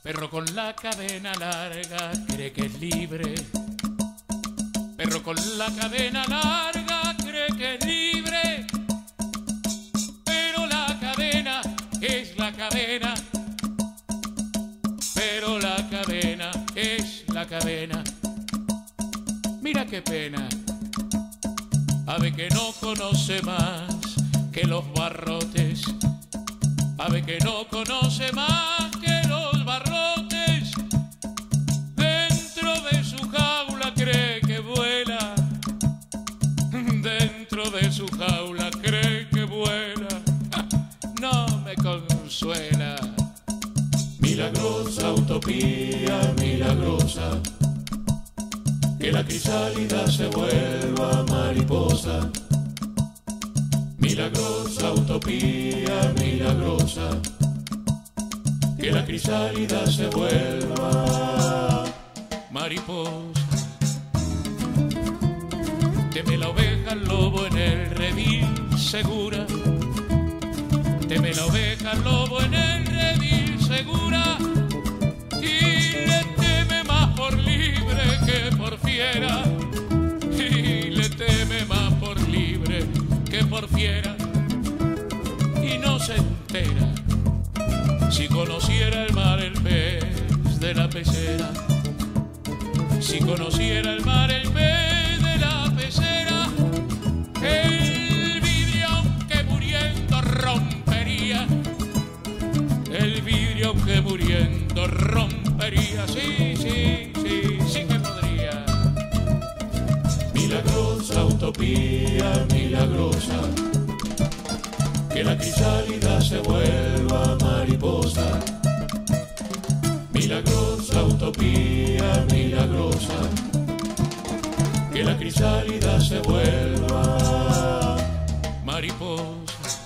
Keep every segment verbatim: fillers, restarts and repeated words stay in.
Perro con la cadena larga cree que es libre. Perro con la cadena larga cree que es libre. Pero la cadena es la cadena. Pero la cadena es la cadena. Mira qué pena. Ave que no conoce más que los barrotes. Ave que no conoce más que los barrotes. Dentro de su jaula cree que vuela. Dentro de su jaula cree que vuela. No me consuela. Milagrosa utopía, milagrosa. Que la crisálida se vuelva mariposa. Milagrosa utopía, milagrosa. Que la crisálida se vuelva mariposa. Teme la oveja al lobo en el redil segura. Teme la oveja al lobo en el redil segura. Y le teme más por libre que por fiera. Y le teme más por libre que por fiera. Y no se entera. Si conociera el mar el pez de la pecera. Si conociera el mar el pez de la pecera. El vidrio aunque muriendo rompería. El vidrio aunque muriendo rompería. Sí, sí, sí, sí que podría. Milagrosa utopía, milagrosa. Que la crisálida se vuelva mariposa. Milagrosa utopía, milagrosa. Que la crisálida se vuelva mariposa.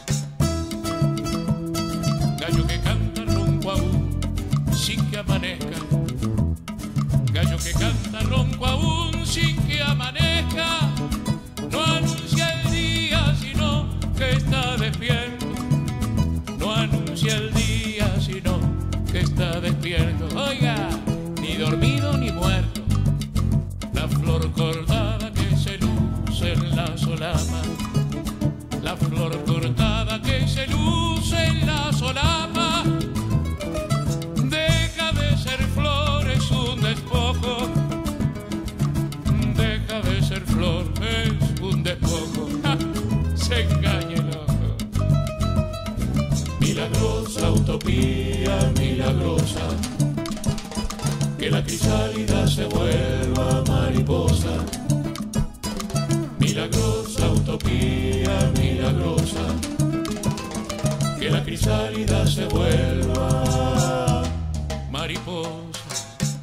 Gallo que canta ronco aún sin que amanezca. Gallo que canta ronco aún sin que amanezca. No anuncia el día sino que está despierto. No anuncia el día sino que está despierto. Oiga, ni dormido ni muerto. La flor cortada que se luce en la solapa. La flor cortada que se luce en la solapa. Deja de ser flor, es un despojo. Deja de ser flor, es un despojo. ¡Ja! Se engaña el ojo. Milagrosa utopía, milagrosa. Que la crisálida se vuelva mariposa. Milagrosa utopía, milagrosa. Que la crisálida se vuelva mariposa.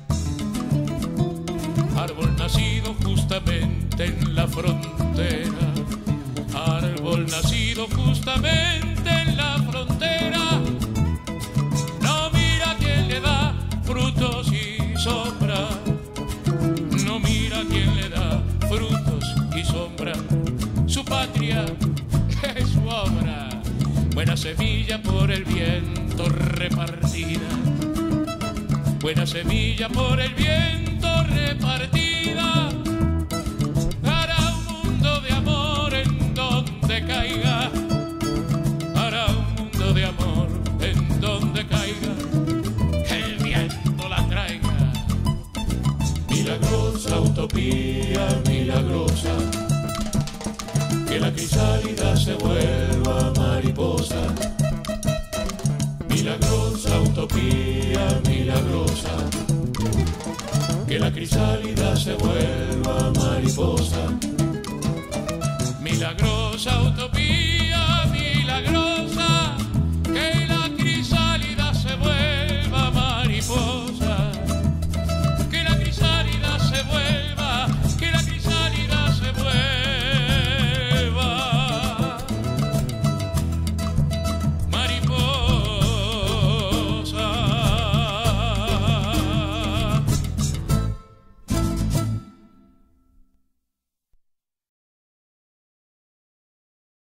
Árbol nacido justamente en la frontera. Árbol nacido justamente en la frontera. No mira quién le da frutos y sombra. No mira quién le da frutos y sombra. Su patria es su obra. Buena semilla por el viento repartida. Buena semilla por el viento repartida. Hará un mundo de amor en donde caiga. Hará un mundo de amor en donde caiga. Que el viento la traiga. Milagrosa utopía, milagrosa. Que la crisálida se vuelva mariposa. Milagrosa utopía, milagrosa. Que la crisálida se vuelva mariposa. Milagrosa utopía.